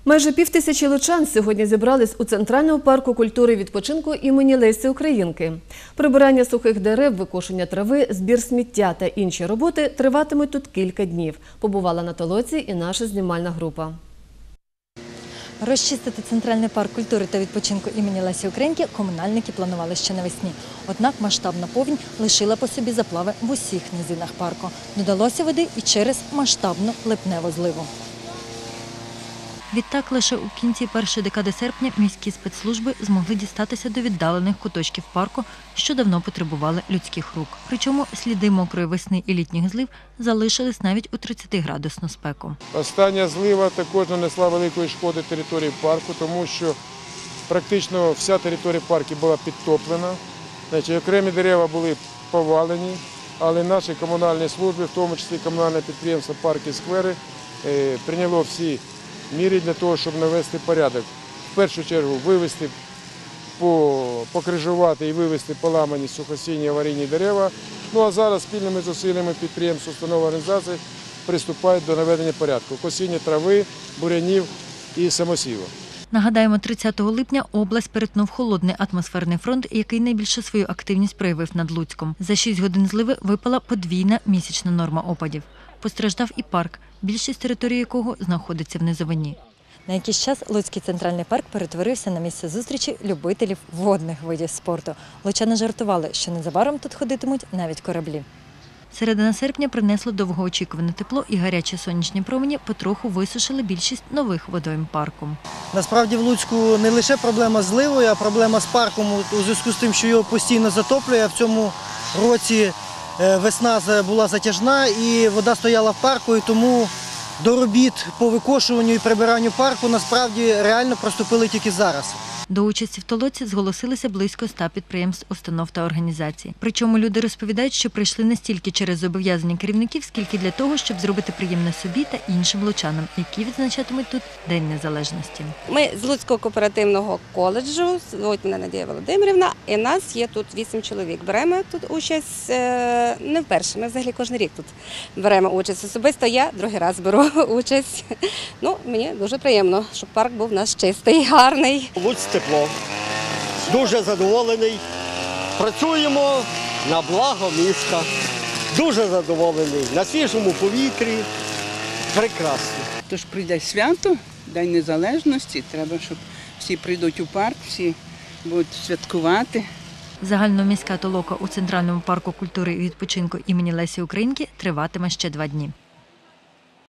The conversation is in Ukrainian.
Майже 5000 лучан сьогодні зібрались у Центральному парку культури і відпочинку імені Лесі Українки. Прибирання сухих дерев, викошення трави, збір сміття та інші роботи триватимуть тут кілька днів. Побувала на толоці і наша знімальна група. Розчистити Центральний парк культури та відпочинку імені Лесі Українки комунальники планували ще навесні. Однак масштабна повінь лишила по собі заплави в усіх низинах парку. Додалося води і через масштабну липневу зливу. Відтак, лише у кінці першої декади серпня міські спецслужби змогли дістатися до віддалених куточків парку, що давно потребували людських рук. Причому сліди мокрої весни і літніх злив залишились навіть у 30-градусну спеку. Остання злива також нанесла великої шкоди території парку, тому що практично вся територія парку була підтоплена. Окремі дерева були повалені, але наші комунальні служби, в тому числі комунальне підприємство «Парки і сквери», прийняло всі міри для того, щоб навести порядок. В першу чергу вивести, покрижувати і вивести поламані сухосійні аварійні дерева. Ну а зараз спільними зусиллями підприємств, установ, організацій приступають до наведення порядку. Косіння трави, бурянів і самосіву. Нагадаємо, 30 липня область перетнув холодний атмосферний фронт, який найбільше свою активність проявив над Луцьком. За 6 годин зливи випала подвійна місячна норма опадів. Постраждав і парк, більшість території якого знаходиться в низовині. На якийсь час Луцький центральний парк перетворився на місце зустрічі любителів водних видів спорту. Лучани жартували, що незабаром тут ходитимуть навіть кораблі. Середина серпня принесло довгоочікуване тепло, і гарячі сонячні промені потроху висушили більшість нових водойм парку. Насправді в Луцьку не лише проблема з зливою, а проблема з парком у зв'язку з тим, що його постійно затоплює. В цьому році весна була затяжна і вода стояла в парку, і тому до робіт по викошуванню і прибиранню парку насправді реально приступили тільки зараз. До участі в толоці зголосилися близько 100 підприємств, установ та організацій. Причому люди розповідають, що прийшли не стільки через зобов'язання керівників, скільки для того, щоб зробити приємне собі та іншим лучанам, які відзначатимуть тут День Незалежності. Ми з Луцького кооперативного коледжу, звуть мене Надія Володимирівна, і нас є тут 8 чоловік. Беремо тут участь не вперше, ми взагалі кожен рік тут беремо участь. Особисто я другий раз беру участь. Мені дуже приємно, щоб парк був у нас чистий, гарний. Луцьк тепло. Дуже задоволений. Працюємо на благо міста. Дуже задоволений. На свіжому повітрі. Прекрасно. Тож прийде свято, День Незалежності. Треба, щоб всі прийдуть у парк, всі будуть святкувати. Загальноміська толока у Центральному парку культури і відпочинку імені Лесі Українки триватиме ще 2 дні.